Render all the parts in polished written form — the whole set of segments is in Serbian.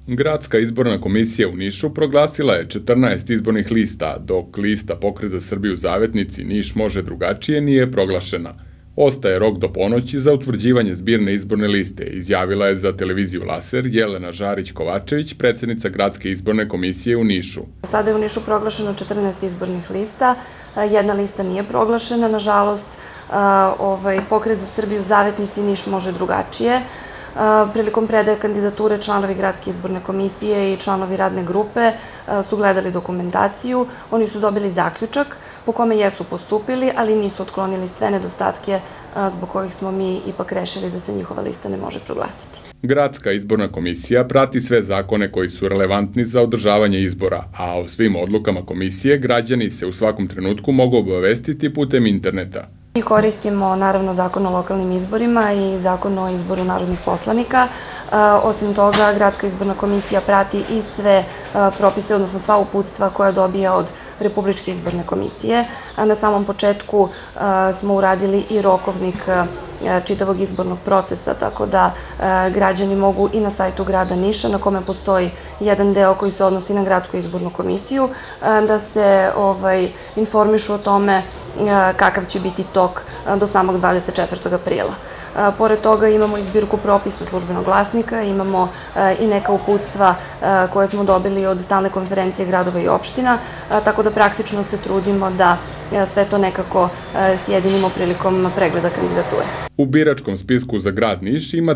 Gradska izborna komisija u Nišu proglasila je 14 izbornih lista, dok lista Pokret za Srbiju Zavetnici Niš može drugačije nije proglašena. Ostaje rok do ponoći za utvrđivanje zbirne izborne liste, izjavila je za televiziju Laser Jelena Žarić-Kovačević, predsednica Gradske izborne komisije u Nišu. Sada je u Nišu proglašeno 14 izbornih lista, jedna lista nije proglašena, nažalost. Pokret za Srbiju Zavetnici Niš može drugačije. Prilikom predaje kandidature članovi Gradske izborne komisije i članovi radne grupe su gledali dokumentaciju, oni su dobili zaključak po kome jesu postupili, ali nisu otklonili sve nedostatke zbog kojih smo mi ipak rešili da se njihova lista ne može proglasiti. Gradska izborna komisija prati sve zakone koji su relevantni za održavanje izbora, a o svim odlukama komisije građani se u svakom trenutku mogu obavestiti putem interneta. Mi koristimo naravno Zakon o lokalnim izborima i Zakon o izboru narodnih poslanika. Osim toga, Gradska izborna komisija prati i sve propise, odnosno sva uputstva koja dobija od Republičke izborne komisije. Na samom početku smo uradili i rokovnik čitavog izbornog procesa, tako da građani mogu i na sajtu grada Niša, na kome postoji jedan deo koji se odnosi na Gradsku izbornu komisiju, da se informišu o tome kakav će biti tok do samog 24. aprila. Pored toga imamo i zbirku propisa Službenog glasnika, imamo i neka uputstva koje smo dobili od stalne konferencije gradova i opština, tako da praktično se trudimo da sve to nekako sjedinimo prilikom pregleda kandidature. U biračkom spisku za grad Niš ima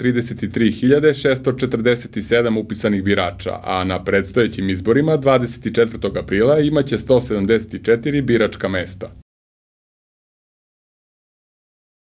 233.647 upisanih birača, a na predstojećim izborima 24. aprila imaće 174 biračka mesta.